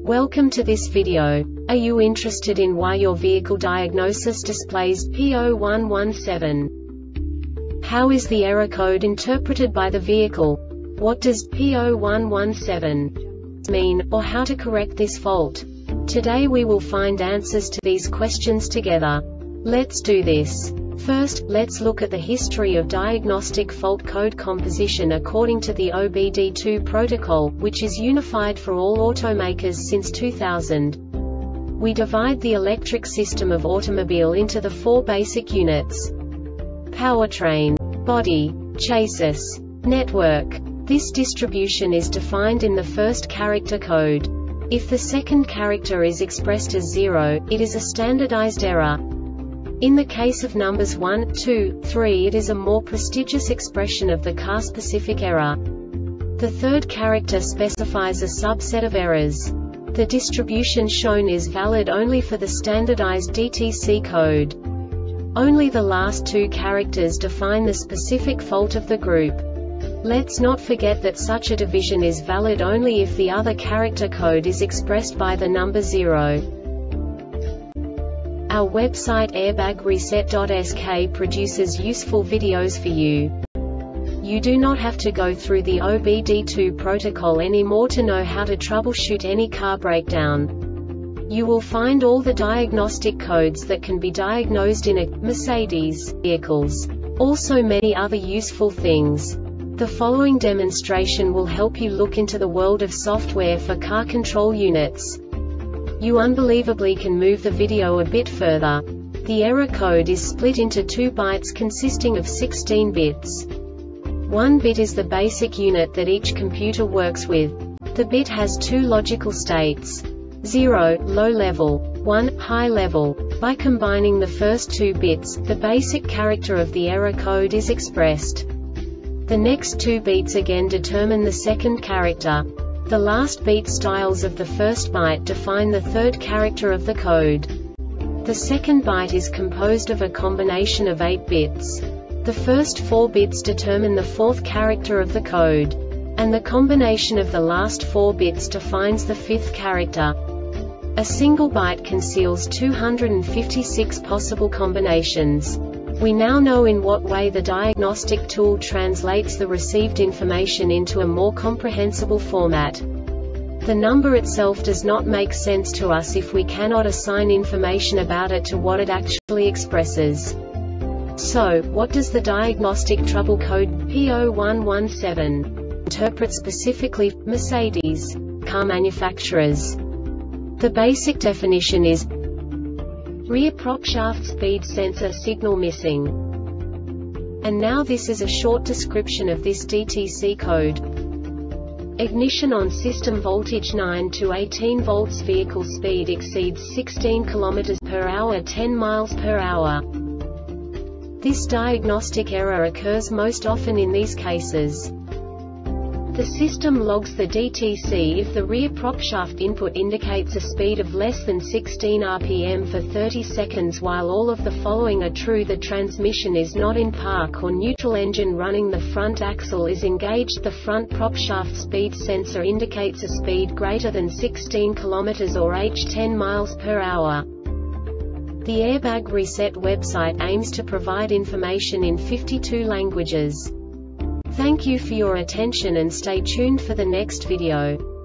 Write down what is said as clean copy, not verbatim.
Welcome to this video. Are you interested in why your vehicle diagnosis displays P0117? How is the error code interpreted by the vehicle? What does P0117 mean, or how to correct this fault? Today we will find answers to these questions together. Let's do this. First, let's look at the history of diagnostic fault code composition according to the OBD2 protocol, which is unified for all automakers since 2000. We divide the electric system of automobile into the four basic units: powertrain, body, chassis, network. This distribution is defined in the first character code. If the second character is expressed as 0, it is a standardized error. In the case of numbers 1, 2, 3, it is a more prestigious expression of the car-specific error. The third character specifies a subset of errors. The distribution shown is valid only for the standardized DTC code. Only the last two characters define the specific fault of the group. Let's not forget that such a division is valid only if the other character code is expressed by the number 0. Our website airbagreset.sk produces useful videos for you. You do not have to go through the OBD2 protocol anymore to know how to troubleshoot any car breakdown. You will find all the diagnostic codes that can be diagnosed in a Mercedes vehicles. Also many other useful things. The following demonstration will help you look into the world of software for car control units. You unbelievably can move the video a bit further. The error code is split into 2 bytes consisting of 16 bits. 1 bit is the basic unit that each computer works with. The bit has 2 logical states: 0, low level, 1, high level. By combining the first 2 bits, the basic character of the error code is expressed. The next 2 beats again determine the second character. The last beat styles of the first byte define the third character of the code. The second byte is composed of a combination of 8 bits. The first 4 bits determine the fourth character of the code. And the combination of the last 4 bits defines the fifth character. A single byte conceals 256 possible combinations. We now know in what way the diagnostic tool translates the received information into a more comprehensible format. The number itself does not make sense to us if we cannot assign information about it to what it actually expresses. So, what does the diagnostic trouble code P0117 interpret specifically for Mercedes car manufacturers? The basic definition is rear propshaft speed sensor signal missing. And now this is a short description of this DTC code. Ignition on system voltage 9 to 18 volts. Vehicle speed exceeds 16 km per hour, 10 miles per hour. This diagnostic error occurs most often in these cases. The system logs the DTC if the rear propshaft input indicates a speed of less than 16 rpm for 30 seconds. While all of the following are true, the transmission is not in park or neutral, engine running, the front axle is engaged, the front propshaft speed sensor indicates a speed greater than 16 km or h 10 miles per hour. The Airbag Reset website aims to provide information in 52 languages. Thank you for your attention and stay tuned for the next video.